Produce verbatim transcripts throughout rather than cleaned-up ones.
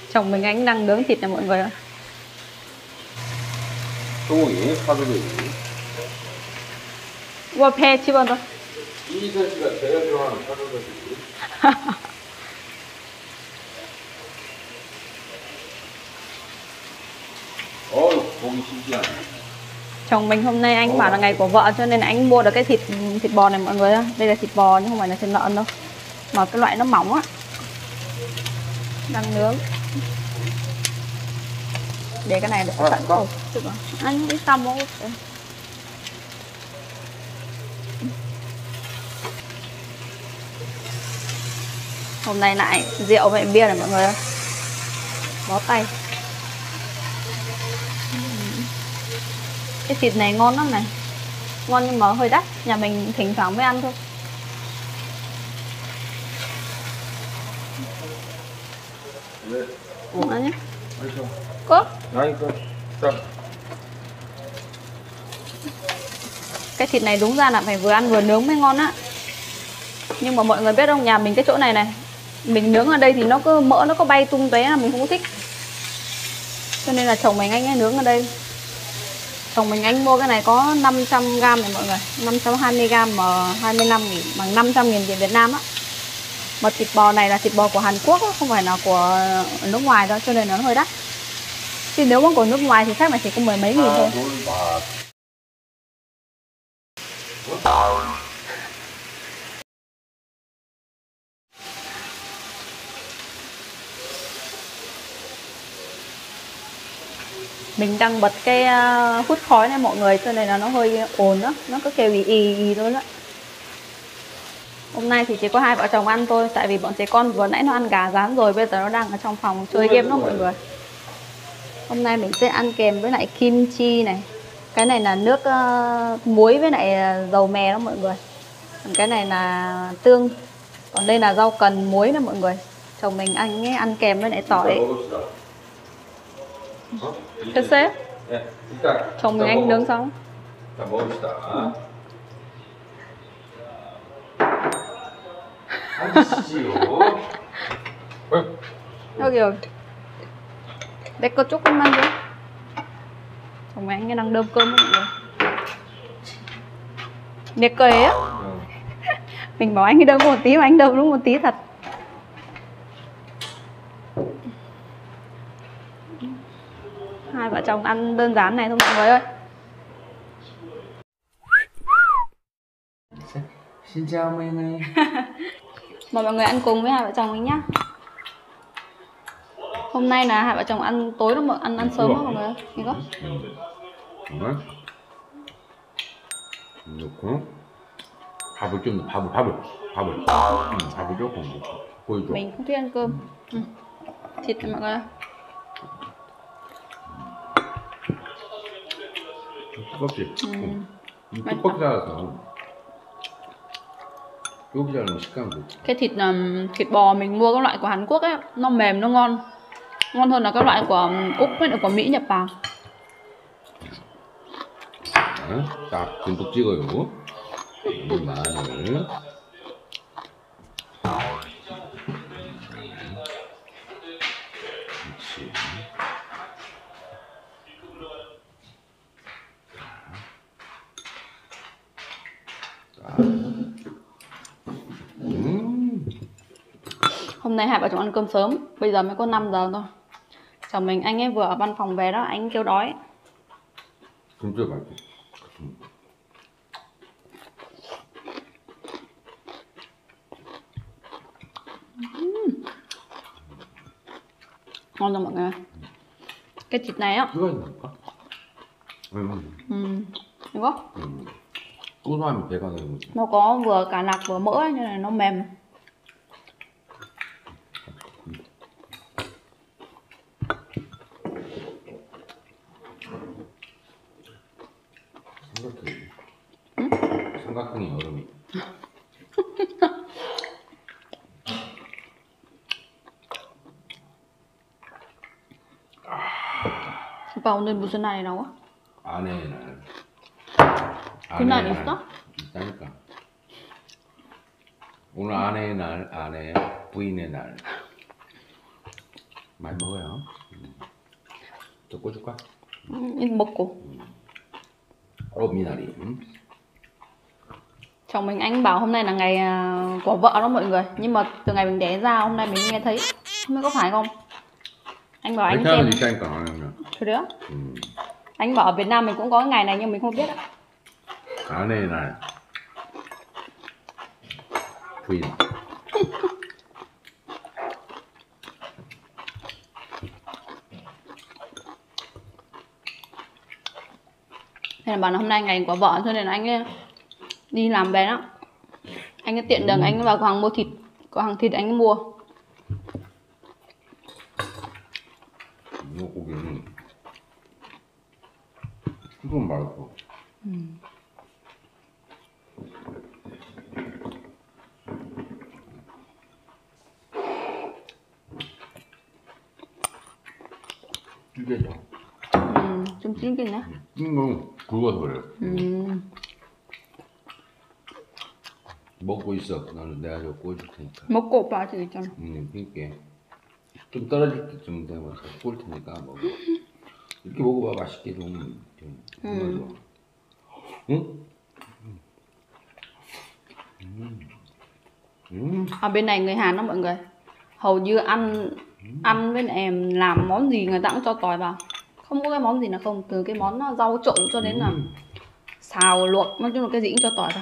Chồng mình anh đang nướng thịt này mọi người ơi. 소고기, 파도리. 와, 배 집어넣어. 이희선 씨가 제일 좋아하는 파도리. 어우, 고기 신기하네. Chồng mình hôm nay anh bảo là ngày của vợ cho nên anh mua được cái thịt thịt bò này mọi người ơi. Đây là thịt bò nhưng không phải là thịt lợn đâu. Mà cái loại nó mỏng á. Đang nướng. Để cái này để tận cổ. Anh đi xong không? Hôm nay lại rượu với bia này mọi người ơi. Bó tay. Cái thịt này ngon lắm này. Ngon nhưng mà hơi đắt. Nhà mình thỉnh thoảng mới ăn thôi. Ủa nhé. Có. Cái thịt này đúng ra là phải vừa ăn vừa nướng mới ngon á. Nhưng mà mọi người biết không, nhà mình cái chỗ này này, mình nướng ở đây thì nó cứ mỡ nó có bay tung tóe là mình không có thích. Cho nên là chồng mình anh ấy nướng ở đây. Chồng mình anh mua cái này có năm trăm gam này mọi người, năm trăm hai mươi gam mà hai mươi lăm nghìn, bằng năm trăm nghìn tiền Việt Nam á. Mà thịt bò này là thịt bò của Hàn Quốc á, không phải là của nước ngoài đâu, cho nên nó hơi đắt. Thì nếu mà của nước ngoài thì chắc là chỉ có mười mấy nghìn thôi. Mình đang bật cái uh, hút khói này mọi người, cho nên là nó hơi ồn đó, nó cứ kêu ì ì ì thôi đó. Hôm nay thì chỉ có hai vợ chồng ăn thôi, tại vì bọn trẻ con vừa nãy nó ăn gà rán rồi, bây giờ nó đang ở trong phòng chơi game đó mọi người. Hôm nay mình sẽ ăn kèm với lại kim chi này. Cái này là nước uh, muối với lại dầu mè đó mọi người. Còn cái này là tương. Còn đây là rau cần muối đó mọi người. Chồng mình anh ấy ăn kèm với lại tỏi. Thế sếp? Chồng mình anh nướng xong. 여기 여기 내 거 조금만 줘. Chồng anh đang đơm cơm mọi người. 내 거예요? Mình bảo anh đơm một tí mà anh đơm đúng một tí thật. Hai vợ chồng ăn đơn giản này thôi mọi người ơi. Xin chào mọi người. Mời mọi người ăn cùng với hai vợ chồng mình nhá. Hôm nay là hai vợ chồng ăn tối đó mọi ăn ăn sớm đó mọi người ơi. 이거? 응. 넣고 밥을 좀 밥을 밥을 밥을 응, 밥을 조금 넣고 보여줘. Mình không thích ăn cơm. Ừ. Thịt này mọi người ơi. 두껍지? 음. 이 두껍게 잘라서 두껍게 자르면 식감이 좋지. Cái thịt thịt bò mình mua cái loại của Hàn Quốc ấy, nó mềm nó ngon. Ngon hơn là các loại của Úc với lại của Mỹ nhập vào. 딱 듬뿍 찍어요. 마늘. 그렇지. Hôm nay hai vợ chồng ăn cơm sớm, bây giờ mới có năm giờ thôi. Chồng mình anh ấy vừa ở văn phòng về đó, anh kêu đói. 진짜 맛있어. uhm. Ngon rồi mọi người. Cái thịt này á. 뼈가 있나까? 응. Ừ. Đúng không? 응. 고소하면 배가 되는 거지. Nó có vừa cả nạc vừa mỡ ấy, nên là nó mềm. 삼각형이. 응? 삼각형이 얼음이. 오빠 오늘 무슨 날이라고? 아내의 날. 그날 있어? 있다니까. 오늘 아내의 날, 아내 부인의 날. 많이 먹어요. 또 꽂을까? 음, 먹고. 어, 미나리. 음. Chồng mình anh bảo hôm nay là ngày à, của vợ đó mọi người. Nhưng mà từ ngày mình đẻ ra hôm nay mình nghe thấy. Không biết có phải không? Anh bảo anh xem. 있다니까 안 하면. 그래요? 음. Anh bảo ở Việt Nam mình cũng có cái ngày này nhưng mình không biết ạ. 아내의 날. 부인. Thế là bảo là hôm nay ngày của vợ cho nên là anh ấy đi làm về đó. Anh ấy tiện đường anh ấy vào cửa hàng mua thịt. Cửa hàng thịt anh ấy mua. 이 고기는 이건 맛있어. 음. 질겨져. 음, 좀 질기네. 이건 굵어서 그래. 음. 먹고 있어. 나는 내가 저 구워줄 테니까. 먹고 오빠 아직 있잖아. 음, 그러니까 좀 떨어질 때쯤 되면 구울 테니까 먹어. 이렇게 먹어봐. 맛있게 좀. 좀 음. 응? 음. 음. Ở bên này người Hàn đó mọi người. Hầu như ăn ăn với em làm món gì người ta cũng cho tỏi vào. Không có cái món gì là không. Từ cái món rau trộn cho đến là xào luộc. Nói chung là cái gì cũng cho tỏi vào.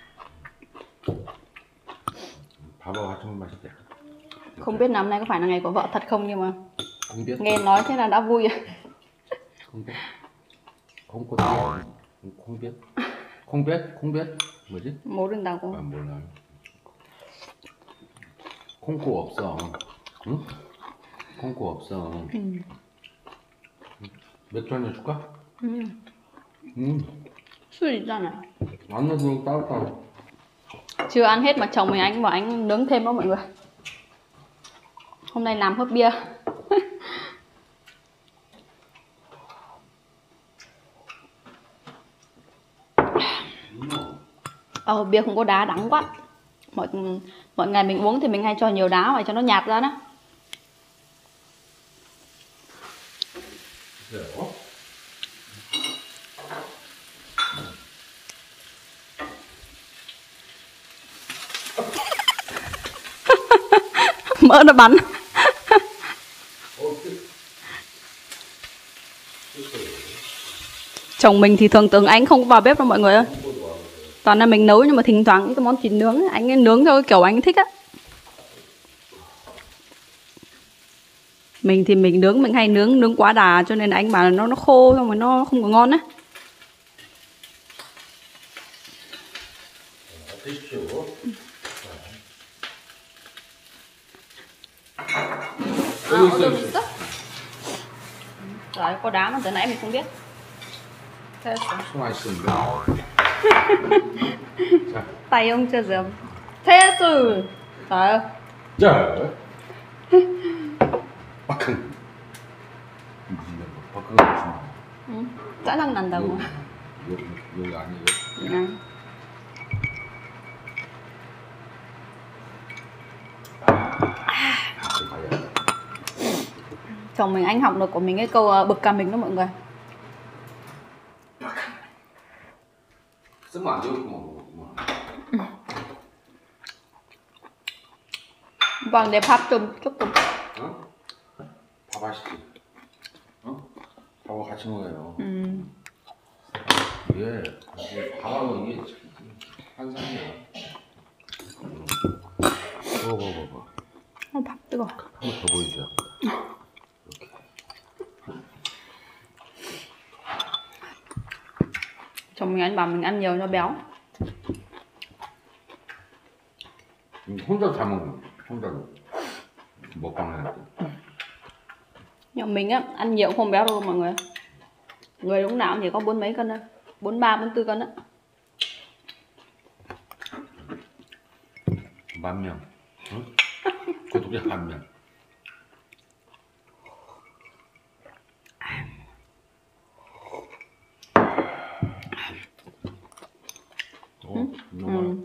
밥하고 같이 먹으면 맛있대. Không biết năm nay có phải là ngày của vợ thật không nhưng mà không biết. nghe nói thế là đã vui rồi. không biết. không có biết. không biết. không biết. không biết. 뭐지? 모른다고. 아, 몰라요. 콩고 없어. 응? 콩고 없어. 음. 맥주 한잔 줄까? 음. 응. 술 있잖아. 안 넣어도 따뜻하고. Chưa ăn hết mà chồng mình anh bảo anh nướng thêm đó mọi người. Hôm nay làm hớp bia. Ờ, bia không có đá đắng quá. Mọi mọi ngày mình uống thì mình hay cho nhiều đá vậy cho nó nhạt ra đó. Mỡ nó bắn. Chồng mình thì thường tưởng anh không có vào bếp đâu mọi người ơi. Toàn là mình nấu nhưng mà thỉnh thoảng những cái món thịt nướng ấy, anh ấy nướng theo cái kiểu anh ấy thích á. Mình thì mình nướng mình hay nướng nướng quá đà cho nên là anh bảo là nó nó khô xong rồi nó không có ngon á. Trời, có đá mà từ nãy mình không biết. Thế 맛있습니다. tay ông chưa rửa. Thế sự. Trời ơi. 자. 박흥. 박흥 무슨? 응. 짜증 난다고. 여기 여기 아니에요? 응. Chồng mình anh học được của mình cái câu bực cả mình đó mọi người. 쓰면 안 되겠구만. Vâng, để 밥 좀 조금. 어? 밥 맛있지? 어? 밥하고 같이 먹어요. 음. 예, 밥하고 이게 한상이야. 먹어, 먹어, 먹어. 어, 밥 뜨거. 한 번 더 보이죠? 이렇게. Chồng mình anh bảo mình ăn nhiều cho béo. 혼자 다 먹는 혼자로 먹방 해야 돼. Nhưng mình á, ăn nhiều cũng không béo đâu mọi người. Người lúc nào cũng chỉ có bốn mấy cân thôi. Bốn ba, bốn tư cân á. 만 명. 응? 구독자 만 명. 어, 너무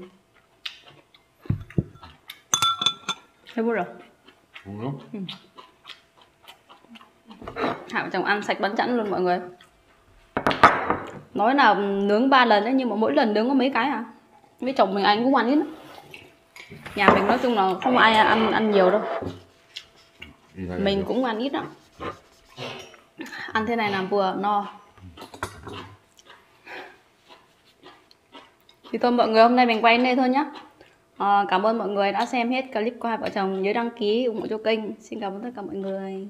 배불러. 뭐요? 응. Hai vợ chồng ăn sạch bắn chẵn luôn mọi người. Nói là nướng ba lần đấy, nhưng mà mỗi lần nướng có mấy cái à. Với chồng mình anh cũng ăn ít. Nhà mình nói chung là không ai ăn ăn nhiều đâu. Mình cũng ăn ít đó. Ăn thế này là vừa no. Thì thôi mọi người, hôm nay mình quay đến đây thôi nhá. À, cảm ơn mọi người đã xem hết clip của hai vợ chồng. Nhớ đăng ký ủng hộ cho kênh. Xin cảm ơn tất cả mọi người.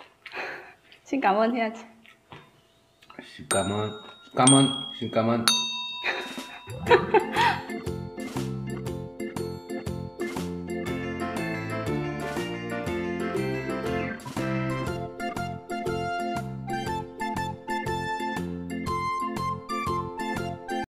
Xin cảm ơn Thiên. Xin cảm ơn. Cảm ơn. Xin cảm ơn.